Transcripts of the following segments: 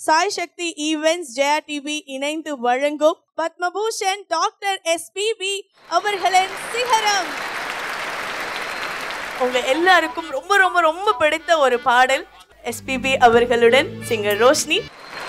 Sai Sakthi events Jaya TV இணைந்து வழங்கும் Padma Bhushan doctor SPB அவர்களின் சிகரம். உங்க எல்லாருக்கும் ரொம்ப ரொம்ப ரொம்ப பிடித்த ஒரு பாடல் SPB அவர்களுடன் சிங்கர் ரோஷினி.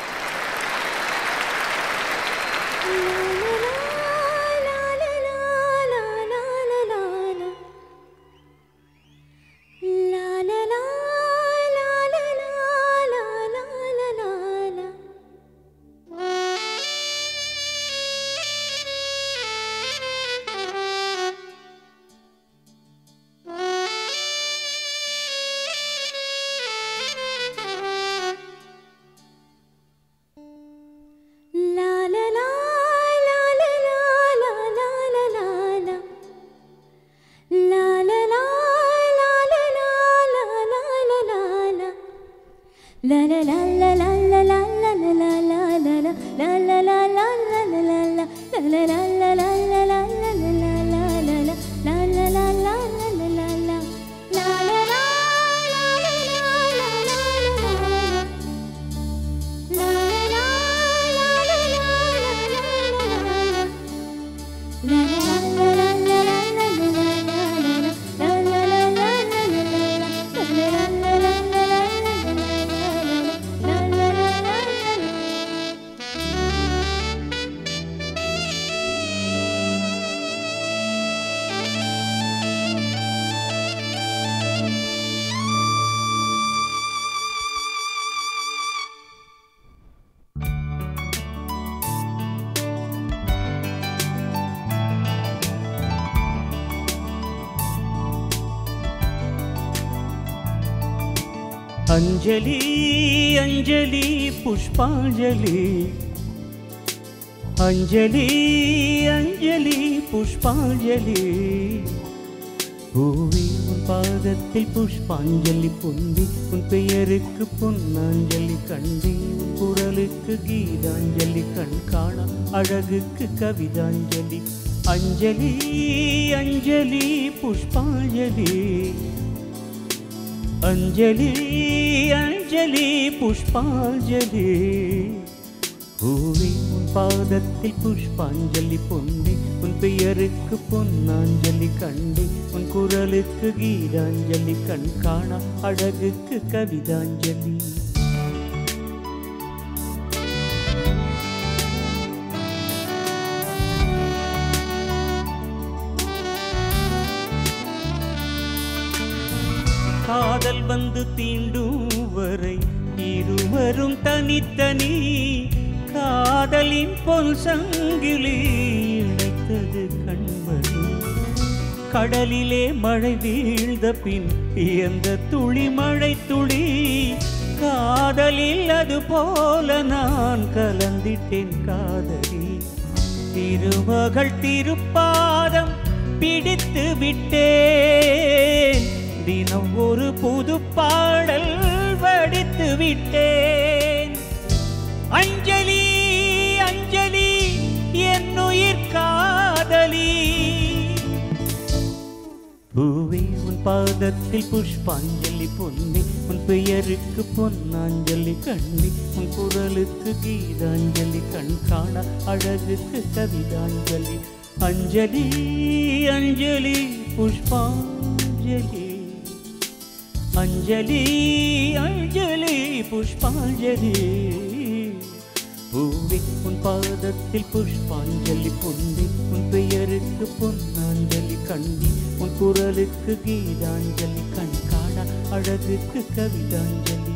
अंजलि अंजलि पुष्पांजलि अंजलि अंजलि पुष्पांजलि பூவே உன் பாதத்தில் புஷ்பாஞ்சலி பொந்தி உன் பெயருக்கு பொன்னாஞ்சலி கண்டி உன் குரலுக்கு கீதாஞ்சலி கண் காண அழகுக்கு கவிதாஞ்சலி अंजलि अंजलि पुष्पांजलि अंजलि अंजलि पुष्पांजलि பூவே உன் பாதத்தில் புஷ்பாஞ்சலி பொந்தி உன் பெயருக்கு பொன்னாஞ்சலி கண்டி உன் குரலுக்கு கீதாஞ்சலி கண் காண அழகுக்கு கவிதாஞ்சலி காதல் வந்து தீண்டும் வரை இருவரும் தனித்தனி காதலின் பொன் சங்கிலி இணைத்தது கண்மணி கடலிலே மழை வீழ்ந்த பின் எந்த துளி மழை துளி காதலில் அது போல நான் கலந்திட்டேன் காதலி திருமகள் திருப்பாதம் பிடித்து விட்டேன் தினம் ஒரு புது பாடல் வடித்து விட்டேன் अंजलि अंजलि என்னுயிர் காதலி பூவே உன் பாதத்தில் புஷ்பாஞ்சலி பொந்தி உன் பெயருக்கு பொன்னாஞ்சலி கண்ணி உன் குரலுக்கு கீதாஞ்சலி கண் காண அழகுக்கு கவிதாஞ்சலி अंजलि अंजलि पुष्पांजलि अंजलि अंजलि पुष्पांजलि பூவே உன் பாதத்தில் புஷ்பாஞ்சலி பொந்தி உன் பெயருக்கு பொன்னாஞ்சலி கண்ணி உன் குரலுக்கு கீதாஞ்சலி கண் காண அழகுக்கு கவிதாஞ்சலி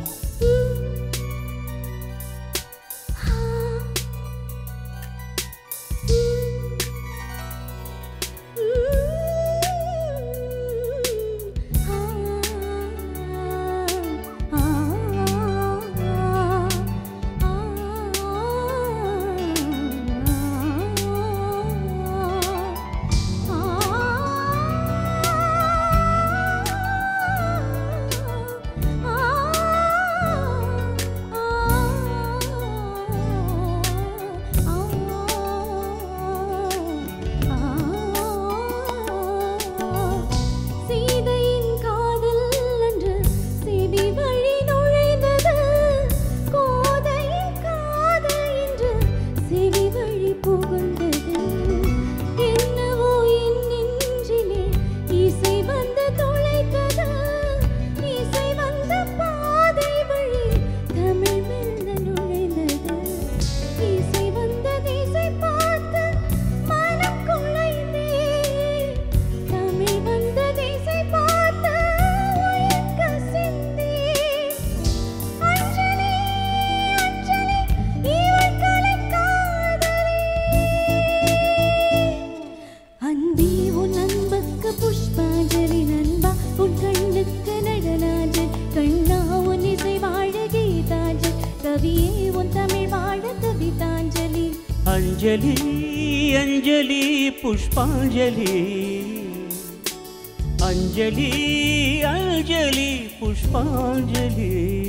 अंजलि अंजलि पुष्पांजलि अंजलि अंजलि पुष्पांजलि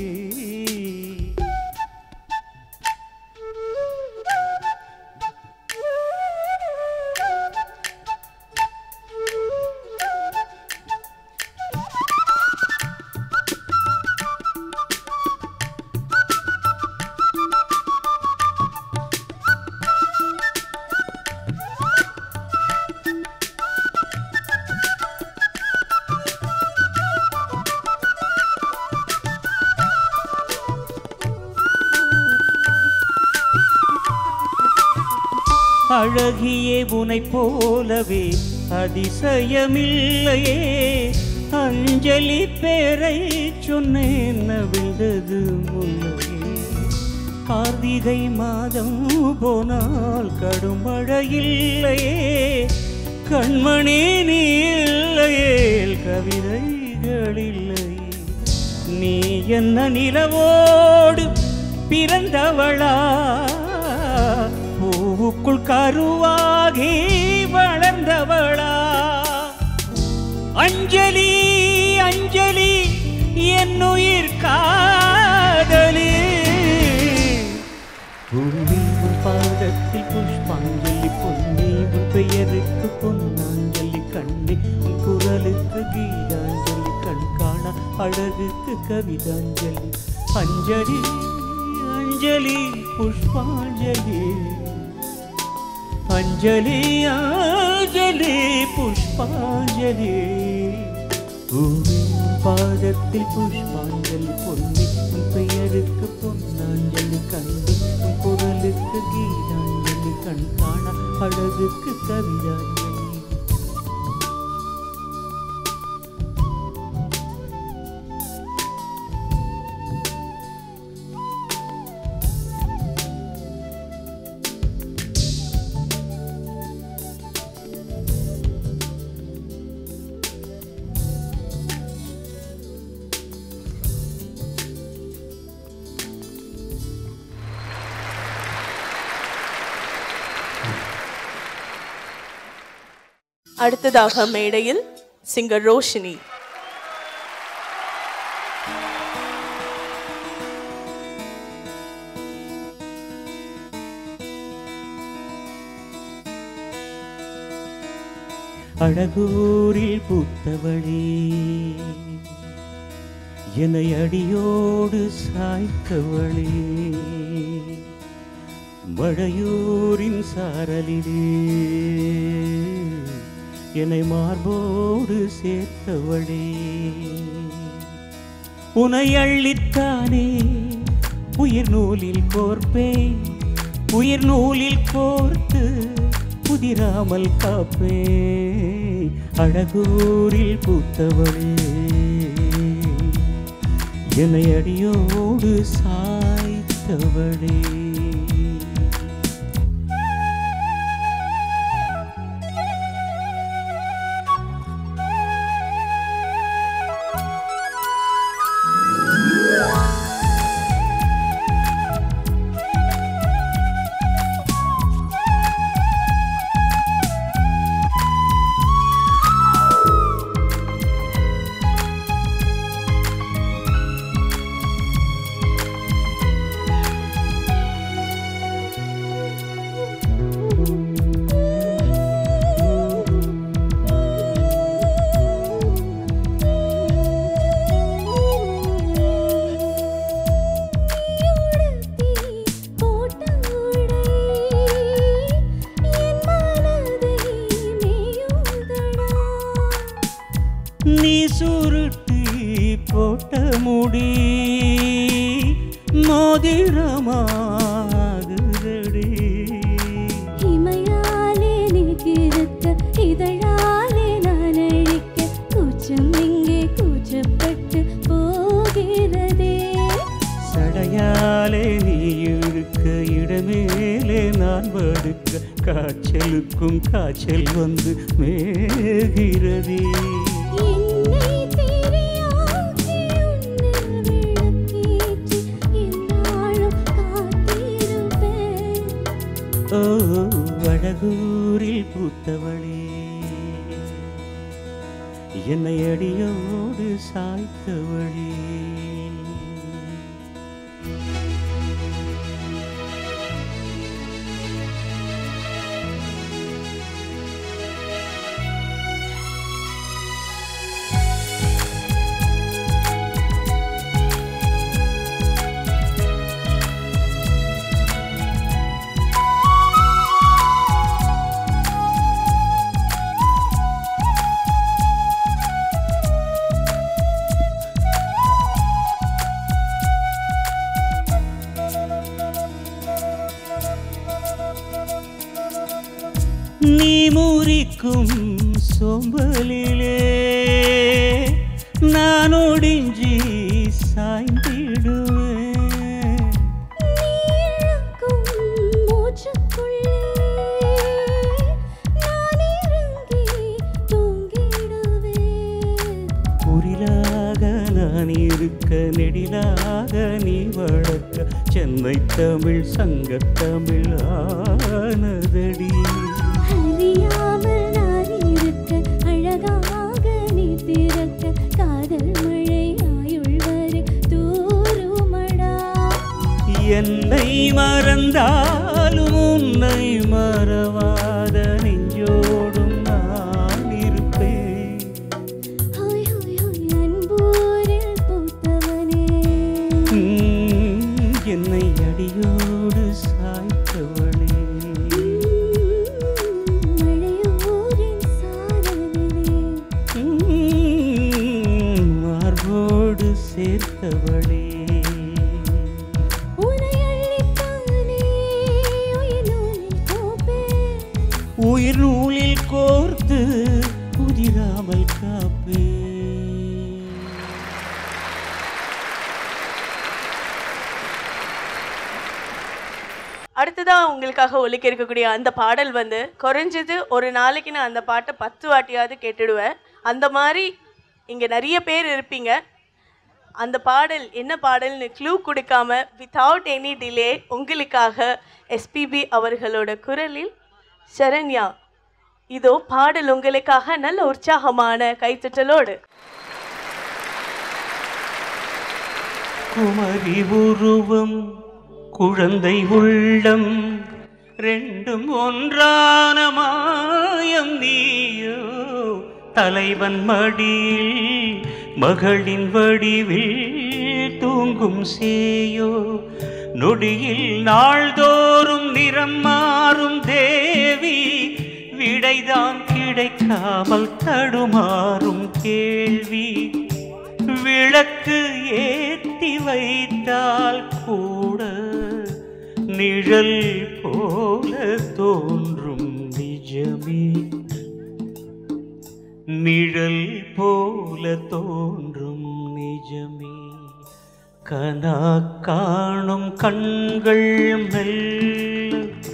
அழகியே உனை போலவே அதிசயமில்லையே அஞ்சலி பேரை சொன்னேன் நவிழ்ந்தது முல்லையே கார்த்திகை மாதம் போனால் கடும் மழையில்லையே கண்மணி நீ இல்லையே கவிதைகளில்லையே நீ என்ன நிலவோடு பிறந்தவளா பூவுக்குள் கருவாகி வளர்ந்தவளா அஞ்சலி அஞ்சலி என்னுயிர் காதலி பூமி உன் பாதத்தில் புஷ்பாஞ்சலி பொன்னி உன் பெயருக்கு பொன்னாஞ்சலி கண்ணி உன் குரலுக்கு கீதாஞ்சலி கண் காண அழகுக்கு கவிதாஞ்சலி அஞ்சலி अंजलि पुष्पांजलि अंजलि अंजलि पुष्पांजलि भूमि पादत्तिल पुष्पांजलि பொன்னி உன் பெயருக்கு பொன்னாஞ்சலி கண்ணி உன் குரலுக்கு கீதாஞ்சலி கண் காண அழகுக்கு கவிதாஞ்சலி அடுத்ததாக மேடையில் சிங்கர் ரோஷினி. அழகூரில் பூத்தவளே என்னை அடியோடு சாய்த்தவளே மழையூரின் சாரலிலே என்னை மார்போடு சேர்த்தவளே உனை அள்ளித்தானே உயிர் நூலில் கோர்ப்பேன் உயிர் நூலில் கோர்த்து புதிராமல் காப்பே அழகூரில் பூத்தவளே என்னை அடியோடு சாய்த்தவளே காய்ச்சலுக்கும் காய்ச்சல் வந்து மேகிறதே ஓ வடகூரில் பூத்தவளே என்னை அடியோடு சாய்த்தவளே நீ முறிக்கும் சோம்பலிலே நான் ஒடிஞ்சி சாய்ந்திடுவேன் புரிலாக நான் இருக்க நெடிலாக நீ வளர்க்க சென்னை தமிழ் சங்கத்தமிழ் ஆனதடி என்னை மறந்தாலும் உன்னை மறவாத நெஞ்சோடும் நான் இருப்பேன் என்னை அடியோடு சாய்த்தவளே மார்போடு சேர்த்தவளே உயிர் நூலில் கோர்த்து புதிராமல் காப்பே அடுத்ததா உங்களுக்காக ஒலிக்க இருக்கக்கூடிய அந்த பாடல் வந்து குறைஞ்சது ஒரு நாளைக்கு நான் அந்த பாட்டை 10 வாட்டியாவது கேட்டுடுவேன். அந்த மாதிரி இங்கே நிறைய பேர் இருப்பீங்க. அந்த பாடல் என்ன பாடல்னு க்ளூ கொடுக்காம வித்தவுட் எனி டிலே உங்களுக்காக எஸ்பிபி அவர்களோட குரலில் சரண்யா இதோ பாடல் உங்களுக்காக நல்ல உற்சாகமான கைத்தட்டலோடு. குமரி உருவம் குழந்தை உள்ளம் ரெண்டும் ஒன்றான மாயம் நீயோ தலைவன் மடியில் மகளின் வடிவில் தூங்கும் சேயோ நொடியில் நாள்தோறும் நிறம் மாறும் தேவி விடைதான் கிடைக்காமல் தடுமாறும் கேள்வி விளக்கு ஏத்தி வைத்தால் கூட நிழல் போல தோன்றும் நிஜமே நிழல் போல தோன்றும் நிஜமே கனா காணும் கண்கள் மெல்ல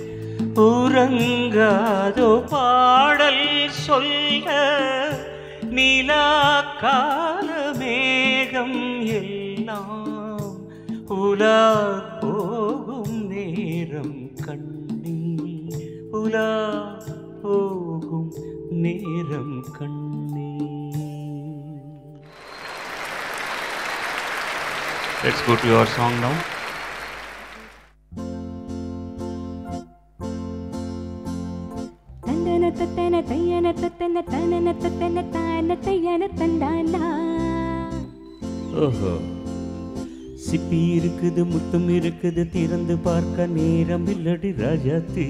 உறங்காதோ பாடல் சொல்ல நிலா கால மேகம் எல்லாம் உலா போகும் நேரம் கண்ணீர் உலா போகும் நேரம் கண்ணீர். Let's go to your song now. ஓஹோ சிப்பி இருக்குது முத்தம் இருக்குது திறந்து பார்க்க நேரம் இல்லடி ராஜாத்தி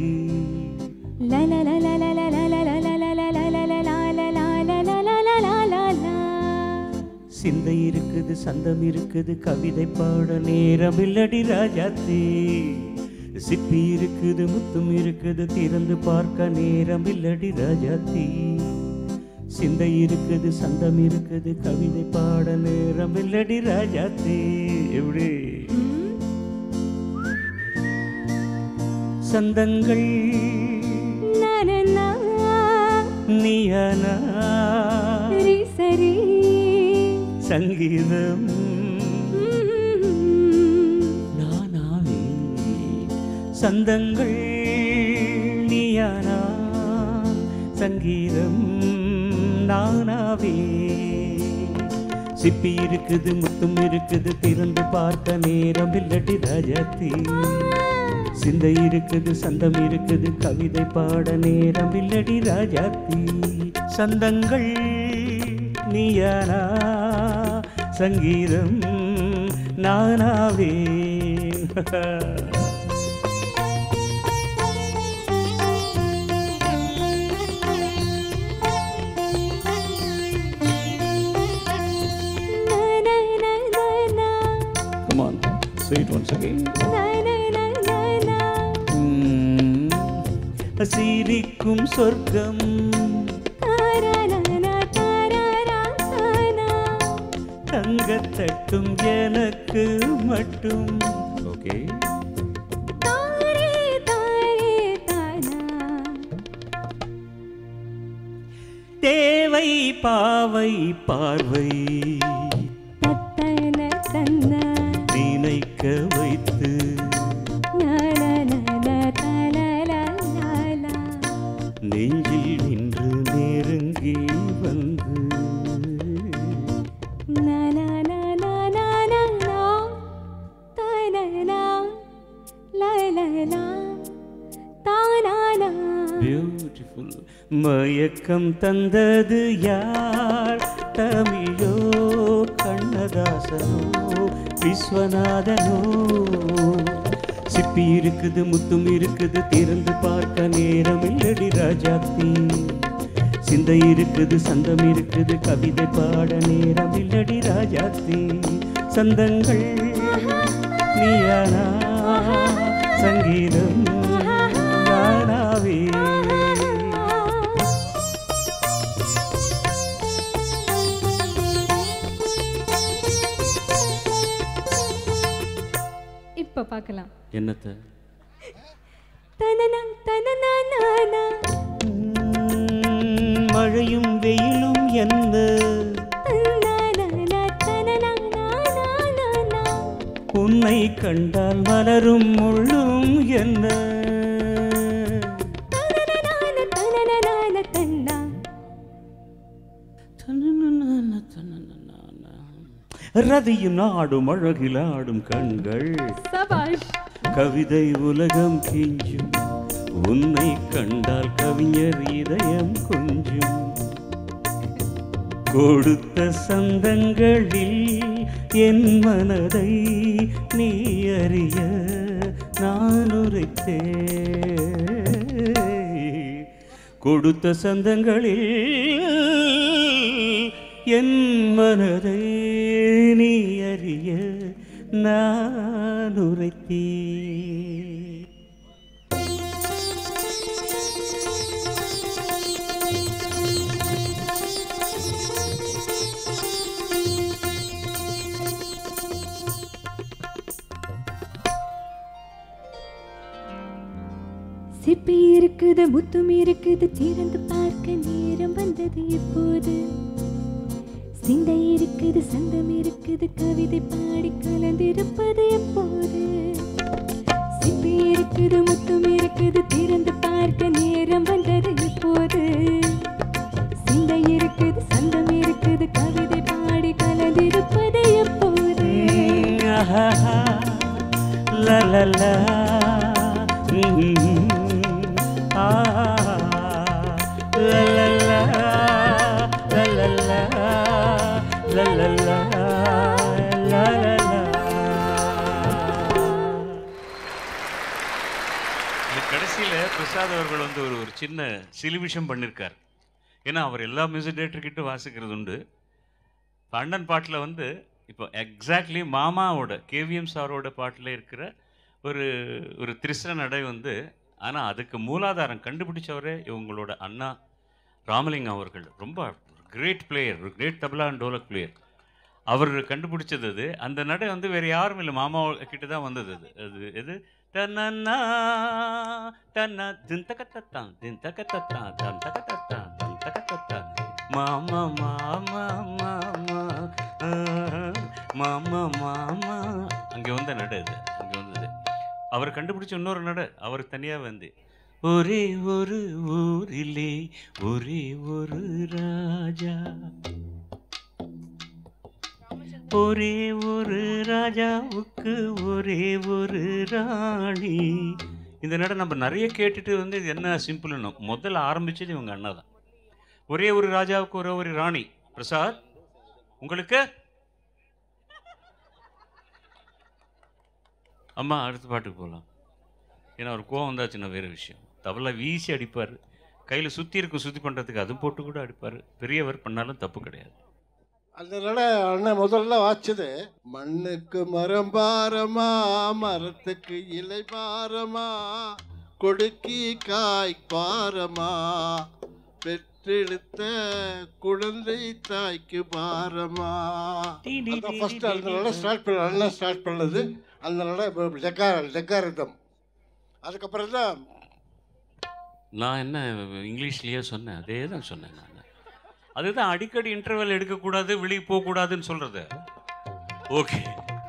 சிந்தை இருக்குது சந்தம் இருக்குது கவிதை பாட நேரம் இல்லடி ராஜாத்தி சிப்பி இருக்குது முத்தும் இருக்குது திறந்து பார்க்க நேரம் இல்லடி ராஜாத்தி சிந்தை இருக்குது சந்தம் இருக்குது கவிதை பாட நேரம் இல்லடி ராஜாத்தி. எப்படி சந்தங்கள் நீயானா சரி சங்கீதம் நானாவே சந்தங்கள் நீயானா சங்கீதம் நானாவே சிப்பி இருக்குது முத்தும் இருக்குது திறந்து பார்க்க நேரம் இல்லடி ராஜாத்தி சிந்தை இருக்குது சந்தம் இருக்குது கவிதை பாட நேரம் இல்லடி ராஜாத்தி சந்தங்கள் நீயானா சங்கீதம் நானாவே Come on, say it once again. சிரிக்கும் சொர்க்கம் தங்கத்தட்டும் எனக்கு மட்டும் ஓகே தேவை பாவை பார்வை நினைக்க வைத்து நெஞ்சில் நின்று நெருங்கி வந்து பியூட்டிஃபுல் மயக்கம் தந்தது யார் தமிழோ கண்ணதாசனோ விஸ்வநாதனோ சிப்பி இருக்குது முத்தும் இருக்குது திறந்து பார்க்க நேரம் இல்லடி ராஜாத்தி சிந்தை இருக்குது சந்தம் இருக்குது கவிதை பாட நேரம் இல்லடி ராஜாத்தி சந்தங்கள் நீயானா சங்கீதம் நானாவே இப்ப பார்க்கலாம் என்னத்த மழையும் வெயிலும் என்ன உன்னை கண்டால் மலரும் முள்ளும் என்ன ரதியும் நாடும் அழகில் ஆடும் கண்கள் கவிதை உலகம் கெஞ்சும் உன்னை கண்டால் கவிஞர் இதயம் கொஞ்சும் கொடுத்த சந்தங்களில் என் மனதை நீ அறிய நான் உரைத்தேன் கொடுத்த சந்தங்களில் என் மனதை நீ அறிய நான் உரைத்தேன் சிப்பி இருக்குது முத்தும் இருக்குது திறந்து பார்க்க நேரம் வந்தது இப்போது சிந்தை இருக்குது சந்தம் இருக்குது கவிதை பாடி கலந்திருப்பது எப்போது சிப்பி இருக்குது முத்தும் இருக்குது திறந்து பார்க்க நேரம் வந்தது இப்போது சிந்தை இருக்குது சந்தம் இருக்குது கவிதை பாடி கலந்திருப்பது எப்போது la la la la la la la la la la la la la la la. கடைசியில் பிரசாத் அவர்கள் வந்து ஒரு சின்ன சிலிமிஷம் பண்ணியிருக்கார். ஏன்னா அவர் எல்லா மியூசிக் டைரக்டர்கிட்ட வாசிக்கிறது உண்டு. அண்ணன் பாட்டில் வந்து இப்போ எக்ஸாக்ட்லி மாமாவோட கேவிஎம் சாரோட பாட்டில் இருக்கிற ஒரு திரிசன நடை வந்து, ஆனால் அதுக்கு மூலாதாரம் கண்டுபிடிச்சவரே இவங்களோட அண்ணா ராமலிங்கம் அவர்கள். ரொம்ப கிரேட் பிளேயர், ஒரு great tabla and dholak player. அவர் கண்டுபிடிச்சது அது. அந்த நடை வந்து வேறு யாரும் இல்லை, மாமா கிட்ட தான் வந்தது. அது எது தன்னா தன்னா தின்தகத்தான் தின்தகத்தான் தந்தகத்தான் தந்தகத்தான் மாமா மாமா மாமா மாமா மாமா அங்கே வந்த நடை அது. அங்கே வந்தது அவர் கண்டுபிடிச்ச இன்னொரு நடை. அவர் தனியாக வந்து ஒரே ஒரு ஊரிலே ஒரே ஒரு ராஜா, ஒரே ஒரு ராஜாவுக்கு ஒரே ஒரு ராணி. இந்த நடம் நம்ம நிறைய கேட்டுட்டு வந்து இது என்ன சிம்பிள்னு முதல்ல ஆரம்பிச்சது இவங்க அண்ணா தான். ஒரே ஒரு ராஜாவுக்கு ஒரே ஒரு ராணி. பிரசாத் உங்களுக்கு அம்மா அடுத்த பாட்டுக்கு போகலாம். ஏன்னா ஒரு கோவம் வந்தாச்சுன்னா வேறு விஷயம். தவளை வீசி அடிப்பார், கையில் சுற்றி இருக்கும் சுற்றி பண்ணுறதுக்கு அதுவும் போட்டு கூட அடிப்பார். பெரியவர் பண்ணாலும் தப்பு கிடையாது. அதனால அண்ணன் முதல்ல வாச்சது மண்ணுக்கு மரம் பாரமா, மரத்துக்கு இலை பாரமா, கொடுக்கி காய் பாரமா, பெற்றெடுத்த குழந்தை தாய்க்கு பாரமா. ஃபர்ஸ்ட் அதனால ஸ்டார்ட் பண்ண அண்ணன் ஸ்டார்ட் பண்ணது. அதனால ஜக்காரதம். அதுக்கப்புறம் தான் நான் என்ன இங்கிலீஷ்லேயே சொன்னேன், அதே தான் சொன்னேன் நான். அதுதான் அடிக்கடி இன்டர்வல் எடுக்கக்கூடாது, வெளியே போகக்கூடாதுன்னு சொல்கிறது. ஓகே,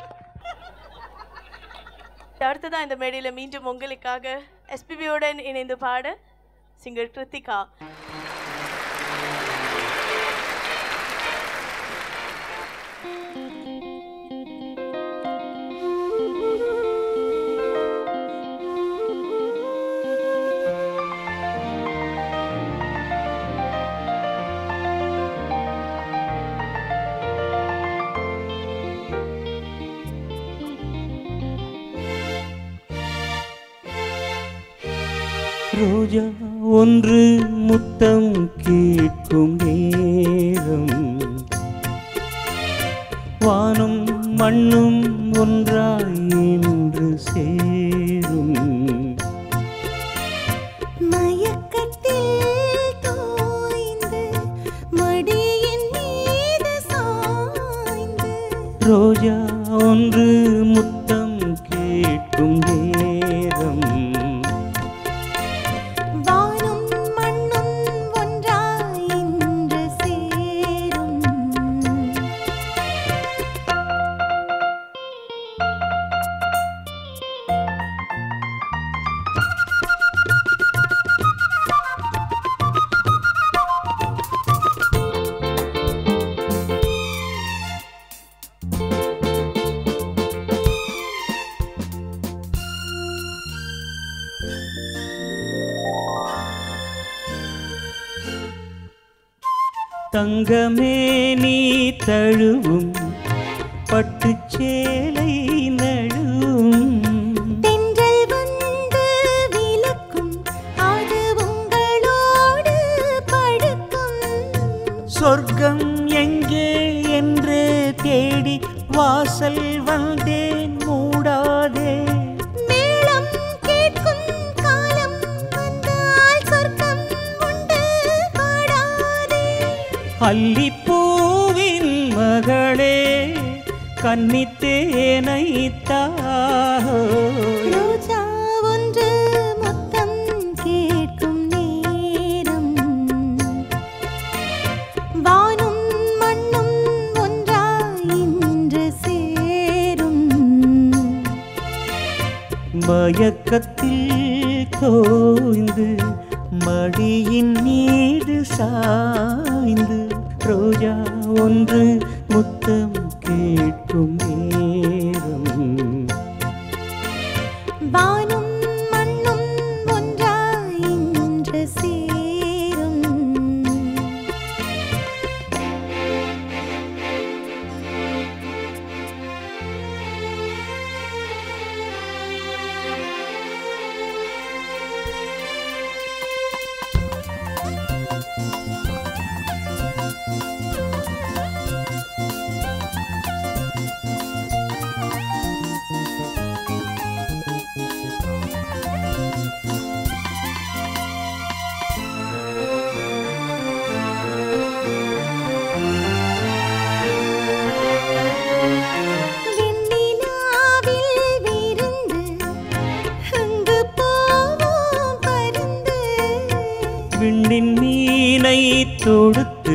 அடுத்ததான் இந்த மேடையில் மீண்டும் உங்களுக்காக எஸ்பிபியுடன் இணைந்து பாட சிங்கர் கிருத்திகா. ரோஜா ஒன்று முத்தம் கேட்கும் நேரம், வானும் மண்ணும் ஒன்றாய் என்று சேரும். மயக்கத்தில் தோய்ந்து மடியின் மீது சாய்ந்து, ரோஜா ஒன்று முத்தம் கேட்கும் நேரம், தங்கமே நீ தழுவும் பட்டுச்சேலை நழுவும், தென்றல் வந்து விலக்கும் அது உங்களோடு படுக்கும். சொர்க்கம் எங்கே என்றே தேடி வாசல் வந்தேன் மூடாதே. மேளம் கேட்கும் காலம் வந்தால் சொர்க்கம் உண்டு பாடாதே. அல்லிப்பூவின் மகளே கன்னித்தேனை தா. ரோஜா ஒன்று முத்தம் கேட்கும் நேரம், வானும் மண்ணும் ஒன்றாய் இன்று சேரும். மயக்கத்தில் தோய்ந்து மடியின் மீது சாய்ந்து, ரோஜா ஒன்று முத்தம் கேட்கும் நேரம், வானும் மண்ணும் ஒன்றாய் இன்று சேரும். விண்ணின் மீனை தொடுத்து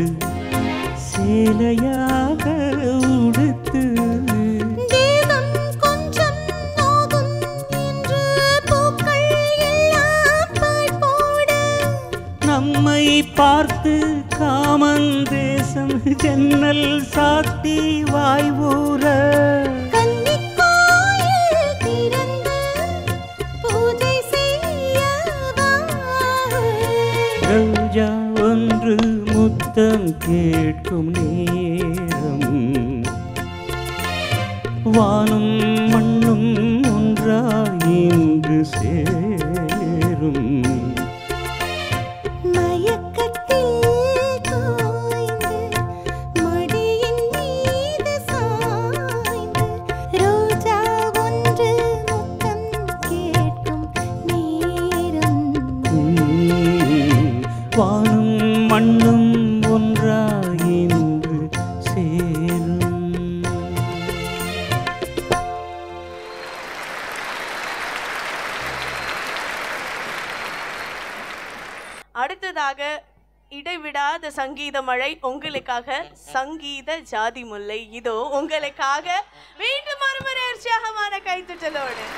சேலையாக உடுத்து, தேவம் கொஞ்சம் நோகும் என்று பூக்கள் எல்லாம் பாட பார்த்து காமந்தேசம் ஜன்னல் சாத்தி வாய்வூர கன்னிக்கோயில் திறந்து பூஜை செய்யவா ரோஜா ஒன்று முத்தம் கேட்கும் நேரம் வானும் மண்ணும் ஒன்றாய் இன்று சேரும் மயக்கத்தில் தோய்ந்து மடியின் மீது சாய்ந்து ரோஜா ஒன்று முத்தம் கேட்கும் நேரம் வானும் மண்ணும் ஒன்றாய் இன்று சேரும் அடுத்ததாக இடைவிடாத சங்கீத மழை உங்களுக்காக சங்கீத ஜாதி முல்லை இதோ உங்களுக்காக மீண்டும் மறுமுறை உற்சாகமான கைத்தட்டலோடு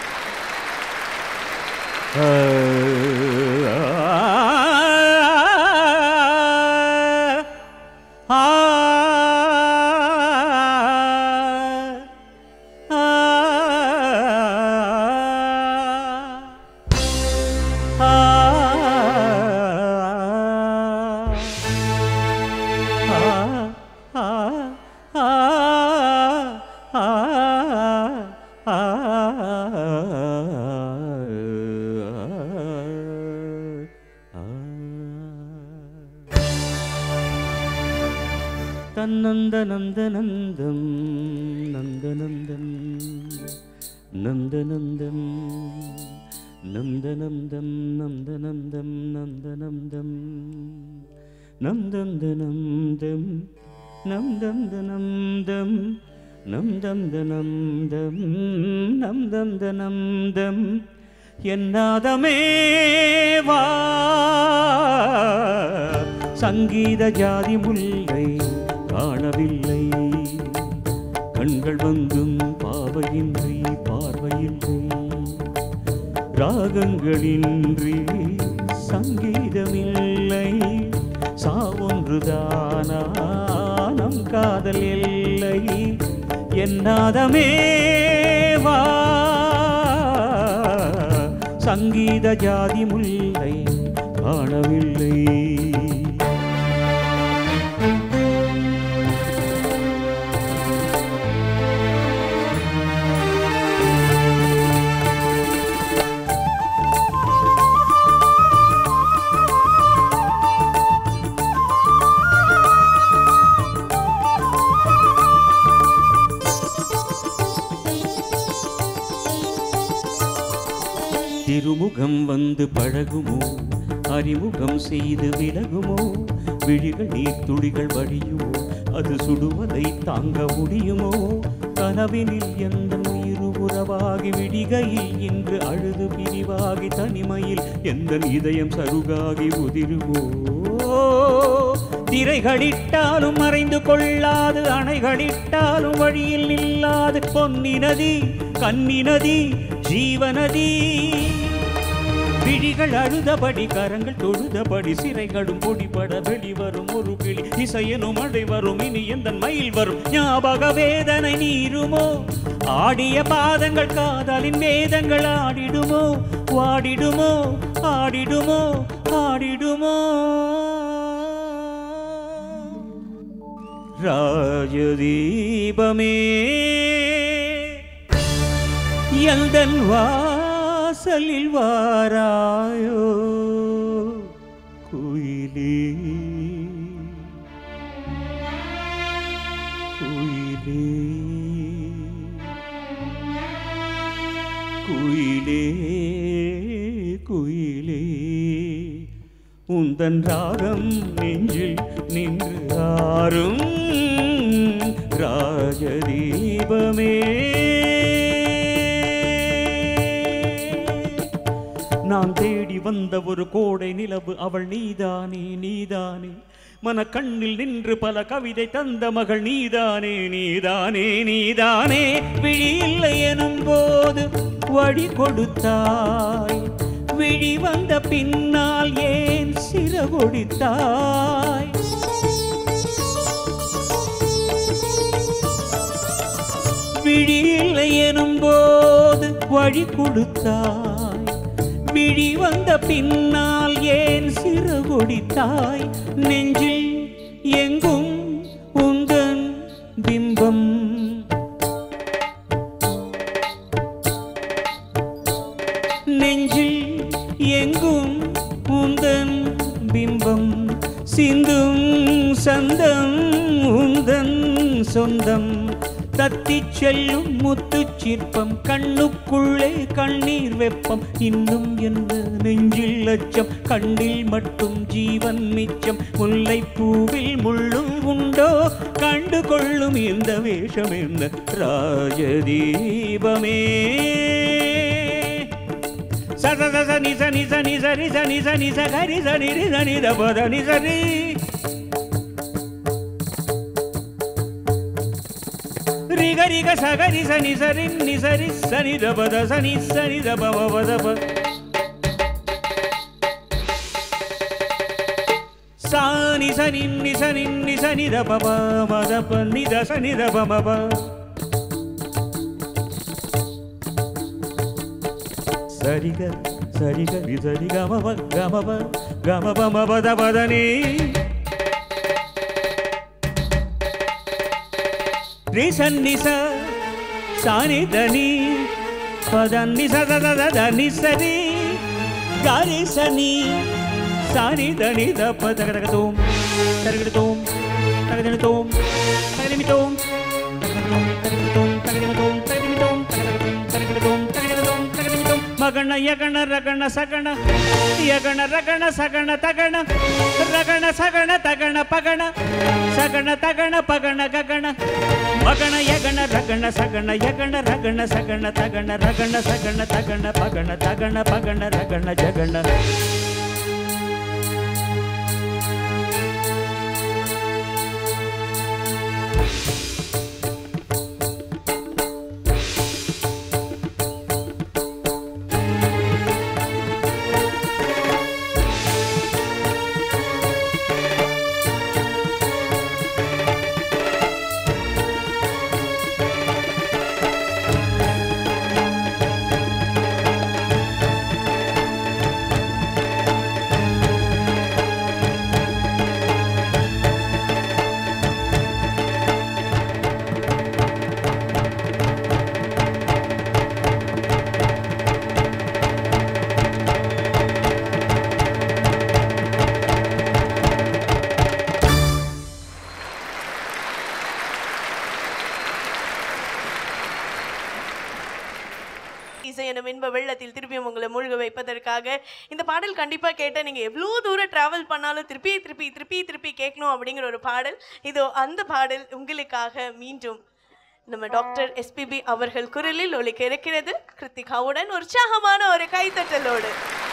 நந்தநந்தநந்தம் நந்தநந்தம் நந்தநந்தம் நந்தநந்தம் நந்தநந்தம் நந்தநந்தம் நந்தந்தநந்தம் நந்தந்தநந்தம் நந்தந்தநந்தம் நந்தந்தநந்தம் என்னாதமேவா சங்கீத ஜாதி முல்லை காணவில்லை கண்கள் வந்தும் பாவையின்றி பார்வையில்லை ராகங்களின்றி சங்கீதமில்லை சாவொன்றுதானா நம் காதல் இல்லை என்னாதமேவா சங்கீத ஜாதி முல்லை காணவில்லை திருமுகம் வந்து பழகுமோ அறிமுகம் செய்து விலகுமோ விழிகள் நீர்த்துளிகள் வழியுமோ அது சுடுவதை தாங்க முடியுமோ கனவினில் எந்த உயிர் உறவாகி விடிகையில் இன்று அழுது பிரிவாகி தனிமையில் எந்த இதயம் சருகாகி உதிருமோ திரைகளிட்டாலும் மறைந்து கொள்ளாது அணைகளிட்டாலும் வழியில் நில்லாது பொன்னி நதி கன்னி நதி ஜீவநதி விழிகள் அழுதபடி கரங்கள் தொழுதபடி சிறைகளும் பொடிபட வெளிவரும் ஒரு கிளி இசையனும் மழை வரும் இனி எந்த மயில் வரும் ஞாபக வேதனை நீருமோ ஆடிய பாதங்கள் காதலின் வேதங்கள் ஆடிடுமோ வாடிடுமோ ஆடிடுமோ ஆடிடுமோ ராஜதீபமே எந்தன் வாசலில் வாராயோ குயிலே குயிலே குயிலே குயிலே உந்தன் ராகம் நெஞ்சில் நின்று ஆறும் ராஜதீபமே நான் தேடி வந்த ஒரு கோடை நிலவு அவள் நீதானே நீதானே மன கண்ணில் நின்று பல கவிதை தந்த மகள் நீதானே நீதானே நீதானே விழி இல்லை எனும் போது வழி கொடுத்தாய் விழி வந்த பின்னால் ஏன் சிற சிறகொடித்தாய். விழியில்லை எனும்போது வழி கொடுத்தாய். விழி வந்த பின்னால் ஏன் சிறகொடித்தாய்? நெஞ்சில் எங்கும் உந்தன் பிம்பம். நெஞ்சில் எங்கும் உந்தன் பிம்பம். சிந்தும் சந்தம் உந்தன் சொந்தம். தத்திச் செல்லும் முத்துச் சிற்பம். கண்ணுக்குள்ளே கண்ணீர் வெப்பம். இன்னும் என்ன நெஞ்சில் அச்சம். கண்ணில் மட்டும் ஜீவன் மிச்சம். முல்லைப்பூவில் முள்ளும் உண்டோ? கண்டு கொள்ளும் இந்த வேஷம் என்ன ராஜதீபமே. சத சத நிச நிச நிச நிச நிச நிச கரி சனி ரி சனி த பத நி சரி. ரிக ரிக சகரி சனி சரி நி சரி சனி த பத சனி சனி த பவ பத ப. சானி சனி நி சனி நி சனி த பவ மத ப நி த சனி த பம ப. சரிக சரிக ரி சரி கம ப கம ப கம ப ம பத பதனி. ரி சன்னி ச சானி தனி பதன்னி ச த த த நி சரி காரி சனி சானி தனி த ப தக தக தோம் தக தோம் தக தக தோம் தக நிமி தோம் தக தோம் தக தோம் தக நிமி தோம் தக தோம் தக தோம் தக நிமி தோம். மகண யகண ரகண சகண யகண ரகண சகண தகண ரகண சகண தகண பகண சகண தகண பகண ககண. மகண யகண ரகண சகண யகண ரகண சகண தகண ரகண சகண தகண பகண தகண பகண ரகண ஜகண. இசை எனும் இன்ப வெள்ளத்தில் திருப்பியும் உங்களை மூழ்க வைப்பதற்காக இந்த பாடல் கண்டிப்பாக கேட்டால் நீங்கள் எவ்வளோ தூரம் ட்ராவல் பண்ணாலும் திருப்பி திருப்பி திருப்பி திருப்பி கேட்கணும் அப்படிங்கிற ஒரு பாடல். இதோ அந்த பாடல் உங்களுக்காக மீண்டும் நம்ம டாக்டர் SPB அவர்கள் குரலில் ஒலிக்க இருக்கிறது. கிருத்திகாவுடன் உற்சாகமான ஒரு கைத்தட்டலோடு.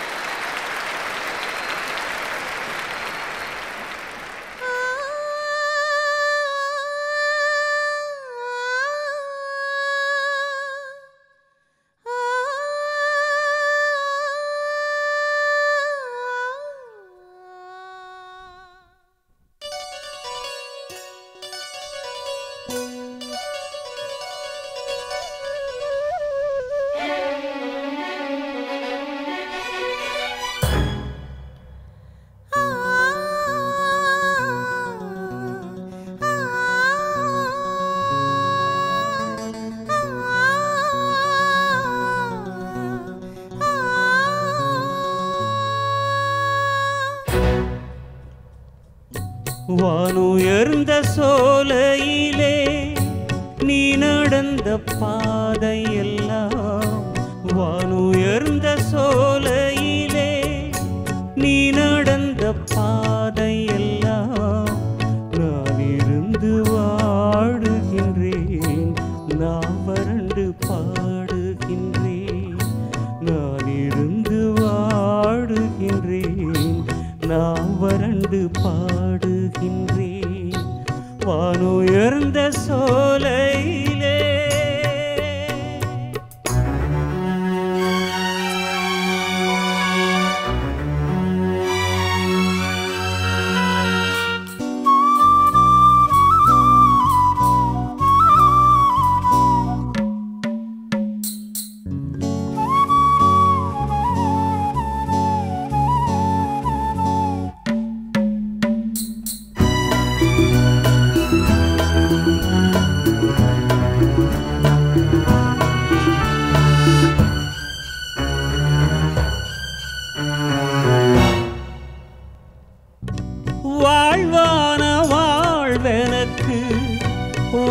வானுயர்ந்த சோலையிலே நீ நடந்த பாதையெல்லாம். வானுயர்ந்த சோலையிலே நீ நடந்த பாதையெல்லாம். நான் இருந்து வாடுகின்றேன், நான் வறண்டு பாடுகின்றேன். நான் இருந்து வாடுகின்றேன், நான் வறண்டு பாடுகின்றேன். வானுயர்ந்த சோலையிலே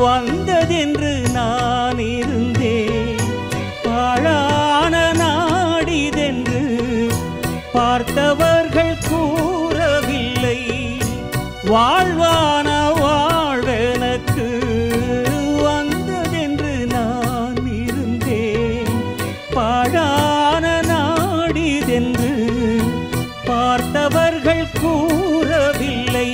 வந்ததென்று நான் இருந்தேன். பாழான நாடிதென்று பார்த்தவர்கள் கூறவில்லை. வாழ்வான வாழ்வெனக்கு வந்ததென்று நான் இருந்தேன். பாழான நாடிதென்று பார்த்தவர்கள் கூறவில்லை.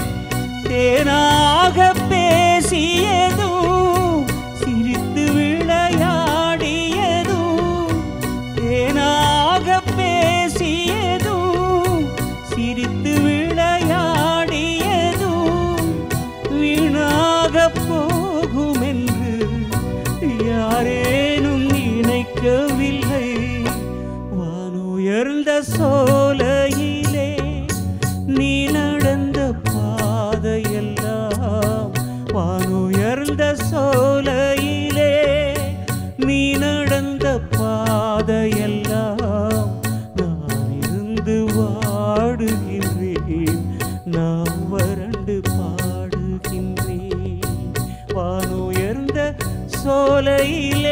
தேனாக பேசியதும் சிரித்து விளையாடியதும், தேனாக பேசியதும் சிரித்து விளையாடியதும் வீணாக போகுமென்று யாரேனும் நினைக்கவில்லை. வானுயர்ந்த சோலையிலே நீ நடந்த பாதையெல்லாம், வானுயர்ந்த சோலையிலே நீ நடந்த பாதையெல்லாம் நான் இருந்து வாடுகின்றேன், நான் வறண்டு பாடுகின்றேன். வானுயர்ந்த சோலையிலே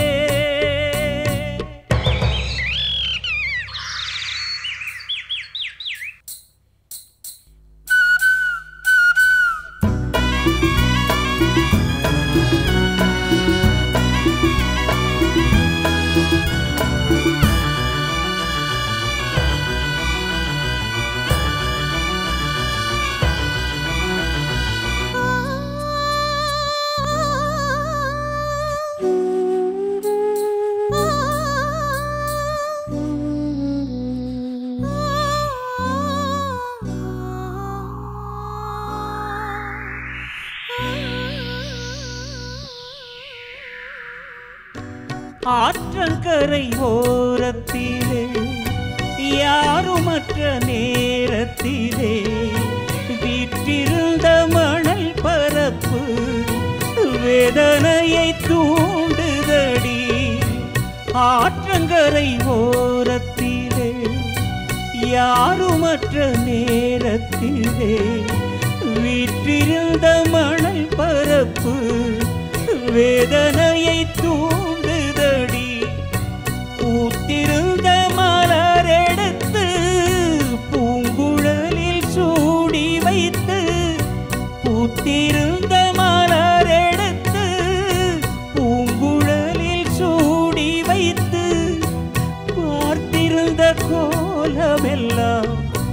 ஆற்றங்கரை ஓரத்திலே யாருமற்ற நேரத்திலே வீற்றிருந்த மணல் பரப்பு வேதனையை தூண்டுதடி. ஆற்றங்கரை ஓரத்திலே யாருமற்ற நேரத்திலே வீற்றிருந்த மணல் பரப்பு வேதனையை தூண்டுதடி. பூத்திருந்த மலரெடுத்து பூங்குழலில் சூடி வைத்து, பூத்திருந்த மலரெடுத்து பூங்குழலில் சூடி வைத்து பார்த்திருந்த கோலமெல்லாம்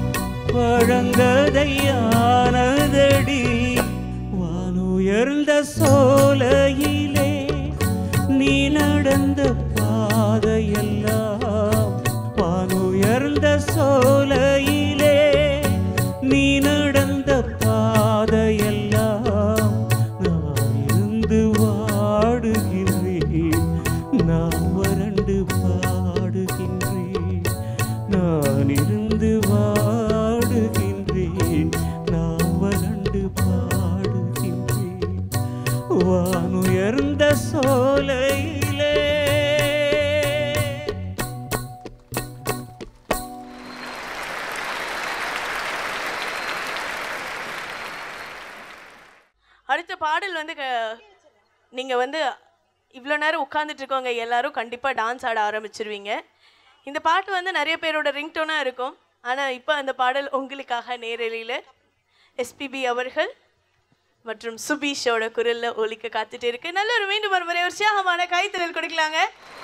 பழங்கதையானதடி. வானுயர்ந்த சோலையிலே நீ நடந்த பாதையெல்லாம், வானுயர்ந்த சோலையிலே நீ நடந்த பாதையெல்லாம் நான் இருந்து வாடுகின்றேன், நான் வறண்டு பாடுகின்றேன், நான் இருந்து வாடுகின்றேன், நான் வறண்டு பாடுகின்றேன். வானுயர்ந்த சோலையிலே அடுத்த பாடல் வந்து நீங்கள் வந்து இவ்வளோ நேரம் உட்காந்துட்டு இருக்கவங்க எல்லாரும் கண்டிப்பாக டான்ஸ் ஆட ஆரம்பிச்சிருவீங்க. இந்த பாட்டு வந்து நிறைய பேரோட ரிங்டோனாக இருக்கும். ஆனால் இப்போ அந்த பாடல் உங்களுக்காக நேரலையில் SPB அவர்கள் மற்றும் சுபீஷோட குரலில் ஒலிக்க காத்துட்டு இருக்கு. நல்ல ஒரு மீண்டும் ஒரு முறை உற்சாகமான கைத்தறல் கொடுக்கலாங்க.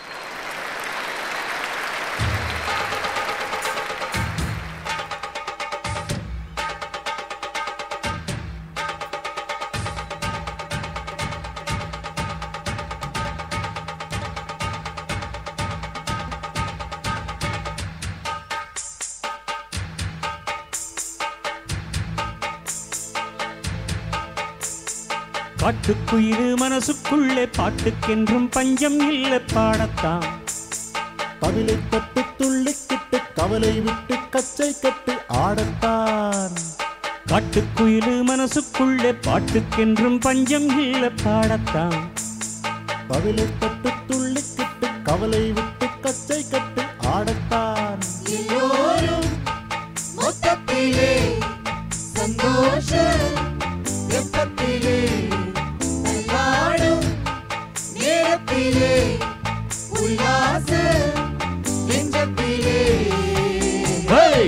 பாட்டுக்குயிரு மனசுக்குள்ளே பாட்டுக்கென்றும் பஞ்சம் இல்லை பாடத்தான். கவிலை தொட்டு துள்ளிக்கிட்டு கவலை விட்டு கச்சை கட்டு ஆடத்தான். காட்டுக்குயிரு மனசுக்குள்ளே பாட்டுக்கென்றும் பஞ்சம் இல்லை பாடத்தான். கவிலை தொட்டு துள்ளிக்கிட்டு கவலை விட்டு கச்சை கட்டு ஆடத்தான். எல்லோரும் மொத்தத்திலே சந்தோஷ வெப்பத்திலே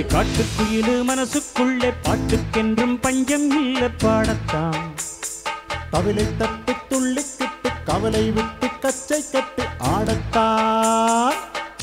காட்டுக்குயிலு மனசுக்குள்ளே பாட்டுக்கென்றும் பஞ்சம் இல்ல பாடத்தான். தவிலை தட்டு துள்ளிக்கிட்டு கவலை விட்டு கச்சை கட்டு ஆடத்தான்.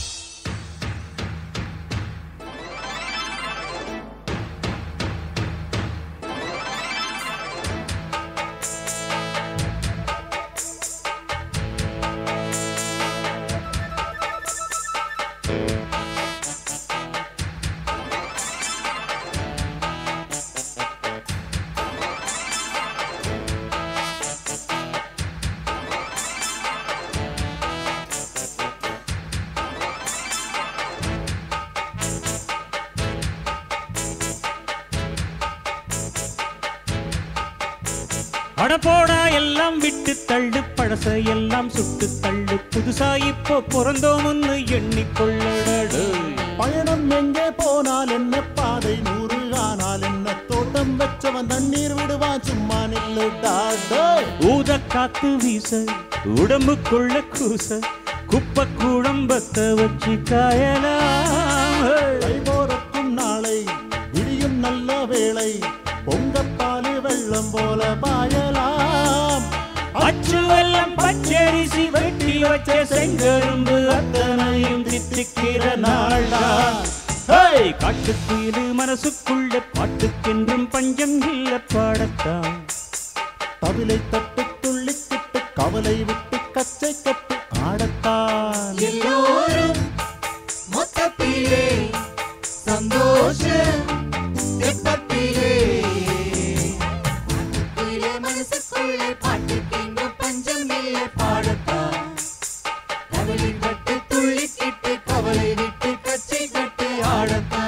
அடப்போடா எல்லாம் விட்டு தள்ளு, பழச எல்லாம் சுட்டு தள்ளு, புதுசா இப்போ பிறந்தோம்னு எண்ணிக்கொள்ளடடு. பயணம் எங்கே போனால் என்ன, பாதை 100 ஆனால் என்ன, தோட்டம் வச்சவன் தண்ணீர் விடுவான் சும்மா நில்லுடா. ஊத காத்து வீச உடம்புக்குள்ள கூச, குப்பை கூடம்பத்த வச்சு காயலாம். கைபோரக்கும் நாளை விடியும் நல்ல வேளை, பொங்கப்பாலு வெள்ளம் போல பாயலாம். அச்சு வெள்ளம் பச்சரிசி வெட்டி வச்ச செங்கரும்பு அத்தனையும் தித்திக்கிற நாளா. காட்டுக்குயிலு மனசுக்குள்ள பாட்டுக்கென்றும் பஞ்சம் இல்ல பாடத்தான். தவிலை தட்டு துள்ளிக்கிட்டு கவலை விட்டு கச்சை கட்டு ஆடத்தான். எல்லோரும் மொத்தத்திலே சந்தோஷ தெப்பத்திலே, பாட்டுக்குள்ளே மனசுக்குள்ளே பாட்டுக்கெங்கும் பஞ்சம் இல்லை பாடத்தான். கவலை கட்டு துள்ளிக்கிட்டு கவலை விட்டு கச்சை கட்டு ஆடத்தான்.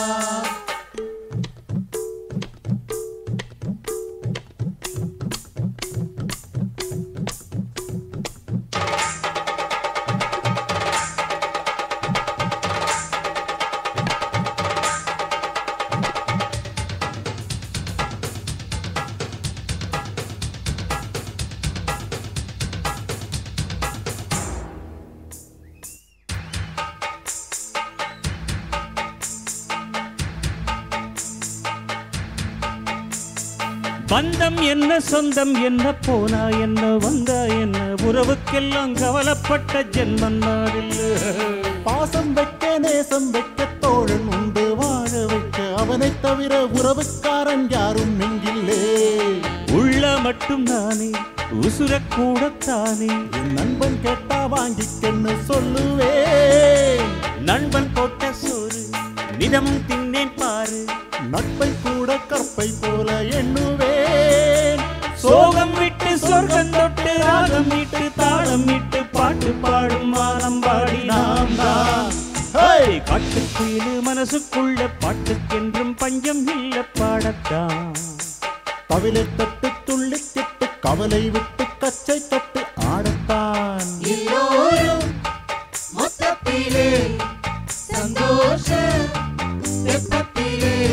பந்தம் என்ன சொந்தம் என்ன, போனா என்ன வந்தா என்ன, உறவுக்கெல்லாம் கவலைப்பட்ட ஜென்மம் நாடில்ல. பாசம் வைக்க நேசம் வைக்க தோழன் உண்டு வாழ வைக்க, அவனை தவிர உறவுக்காரன் யாரும் இங்கில்லே. உள்ள மட்டும் நானே உசுரக்கூடத்தானே, என் நண்பன் கேட்டா வாங்கிக்கன்னு சொல்லுவேன். நண்பன் போட்ட சோறு நிதமும் தின்னேன் பாரு, நட்பை கூட கற்பை போல எண்ணுவேன். சோகம் விட்டு சொர்க்கம் தொட்டு ராகம் விட்டு தாளம் விட்டு பாட்டு பாடும் வானம் பாடி நாம் தான். காட்டுக்குயிலு மனசுக்குள்ள பாட்டுக்கென்றும் பஞ்சம் இல்ல பாடத்தான். தவிலை தட்டு துள்ளிக்கிட்டு கவலை விட்டு கச்சை கட்டு ஆடத்தான். எல்லோரும் மொத்தத்திலே சந்தோஷ தெப்பத்திலே,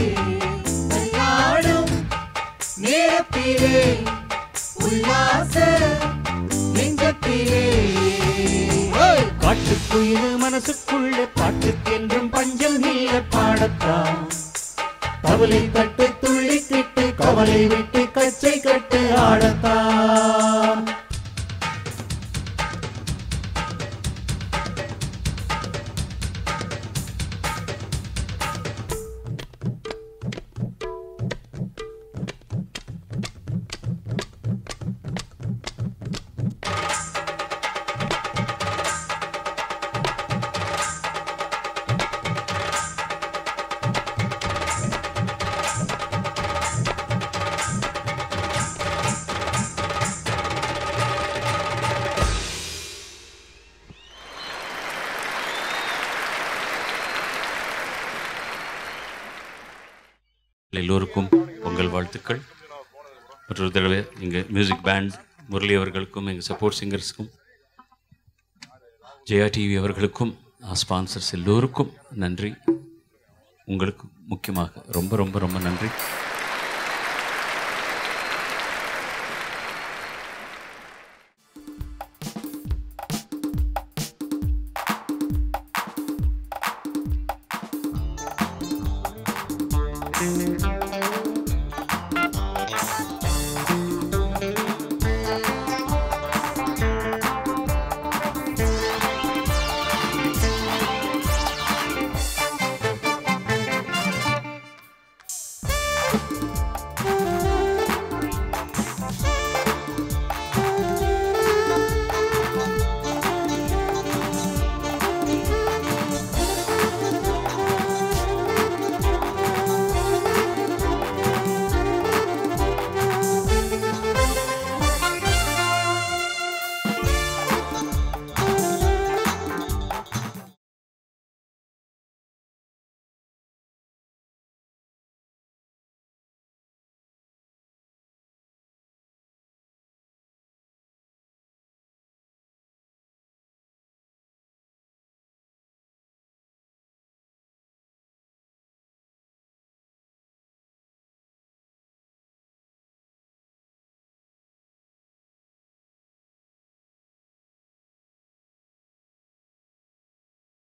நேரத்திலே உல்லாச நெஞ்சத்திலே. காட்டுக்குயிலு மனசுக்குள்ளே பாட்டுக்கென்றும் பஞ்சம் இல்ல பாடத்தான். கவலை தட்டு துள்ளிக்கிட்டு கவலை விட்டு கச்சை கட்டு ஆடத்தான். எல்லோருக்கும் பொங்கல் வாழ்த்துக்கள். மற்றொரு தடவை எங்கள் மியூசிக் பேண்ட் முரளி அவர்களுக்கும் எங்கள் சப்போர்ட் சிங்கர்ஸுக்கும் ஜெயா டிவி அவர்களுக்கும் ஸ்பான்சர்ஸ் எல்லோருக்கும் நன்றி. உங்களுக்கு முக்கியமாக ரொம்ப ரொம்ப ரொம்ப நன்றி. பாட்டு